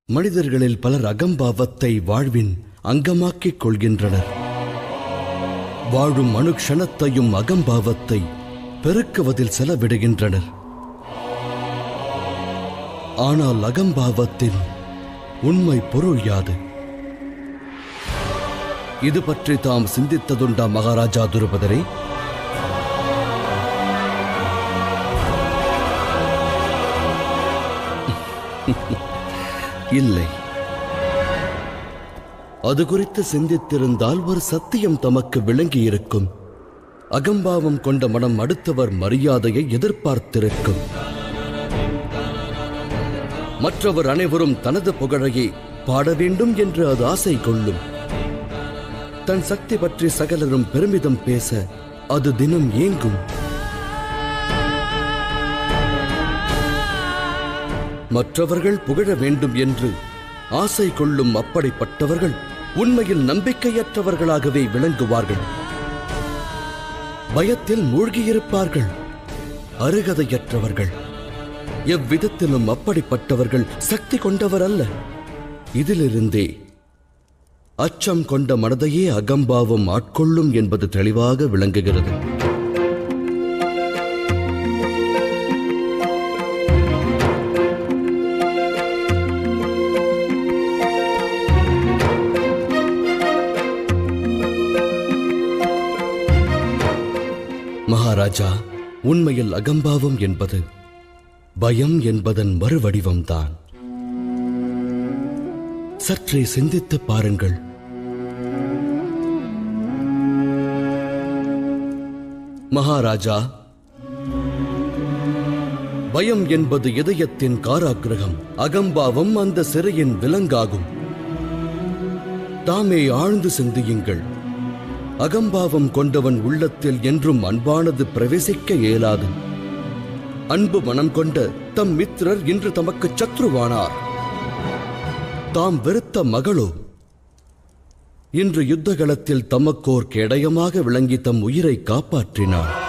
மனிதர்களில் பலர் அகம்பாவத்தை வாழ்வின் அங்கமாக்கிக் கொள்கின்றனர். வாழும் அணுக்ஷணத்தையும் அகம்பாவத்தை பெருக்குவதில் செலவிடுகின்றனர். ஆனால் அகம்பாவத்தின் உண்மை பொருள் யாது? இது பற்றி தாம் சிந்தித்ததுண்டா மகாராஜா துருபதரே? இல்லை. அது குறித்து சிந்தித்திருந்தால் ஒரு சத்தியம் தமக்கு விளங்கியிருக்கும். அகம்பாவம் கொண்ட மனம் அடுத்தவர் மரியாதையை எதிர்பார்த்திருக்கும். மற்றவர் அனைவரும் தனது புகழையை பாட வேண்டும் என்று அது ஆசை கொள்ளும். தன் சக்தி பற்றி சகலரும் பெருமிதம் பேச அது தினம் ஏங்கும். மற்றவர்கள் புகழ வேண்டும் என்று ஆசை கொள்ளும் அப்படிப்பட்டவர்கள் உண்மையில் நம்பிக்கையற்றவர்களாகவே விளங்குவார்கள். பயத்தில் மூழ்கியிருப்பார்கள். அருகதையற்றவர்கள். எவ்விதத்திலும் அப்படிப்பட்டவர்கள் சக்தி கொண்டவர் அல்ல. இதிலிருந்தே அச்சம் கொண்ட மனதையே அகம்பாவம் ஆட்கொள்ளும் என்பது தெளிவாக விளங்குகிறது. மகாராஜா, உண்மையில் அகம்பாவம் என்பது பயம் என்பதன் மறுவடிவம்தான். சற்றே சிந்தித்து பாருங்கள். மகாராஜா, பயம் என்பது இதயத்தின் காராகிரகம். அகம்பாவம் அந்த சிறையின் விலங்காகும். தாமே ஆழ்ந்து சிந்தியுங்கள். அகம்பாவம் கொண்டவன் உள்ளத்தில் என்றும் அன்பானது பிரவேசிக்க இயலாது. அன்பு மனம் கொண்ட தம் மித்திரர் இன்று தமக்கு சத்ருவானார். தாம் வெறுத்த மகளோ இன்று யுத்தகலத்தில் தமக்கோர் கேடயமாக விளங்கி தம் உயிரை காப்பாற்றினார்.